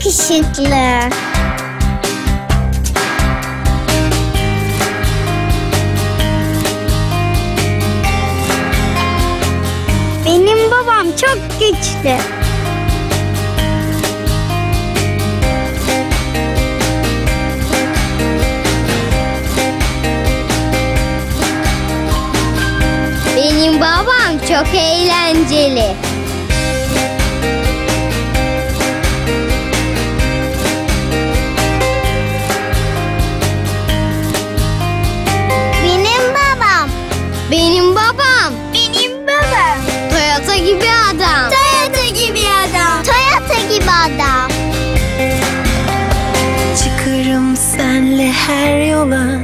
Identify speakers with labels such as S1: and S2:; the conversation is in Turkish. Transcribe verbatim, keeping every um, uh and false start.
S1: yakışıklı. Benim babam çok güçlü. Benim babam çok eğlenceli. Benim babam. Benim babam. Benim babam. Toyota gibi adam. Toyota gibi adam. Toyota gibi adam.
S2: Çıkarım senle her yola,